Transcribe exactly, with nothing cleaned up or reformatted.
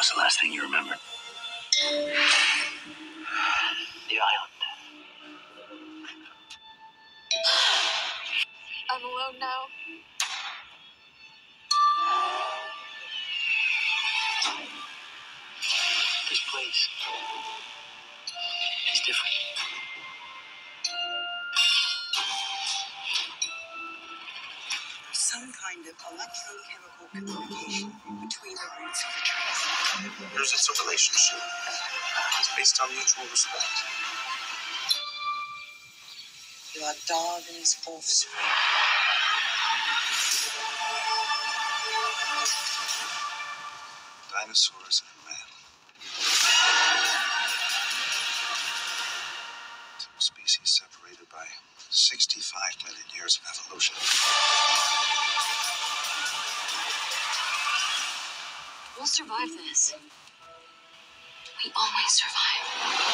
was the last thing you remembered? The island. I'm alone now. This place is different. Some kind of electrochemical communication between the roots of the trees. There's it's a relationship. It's based on mutual respect. You are Darwin's offspring. Dinosaurs and man. Two species separated by sixty-five million years of evolution. We'll survive this. We always survive.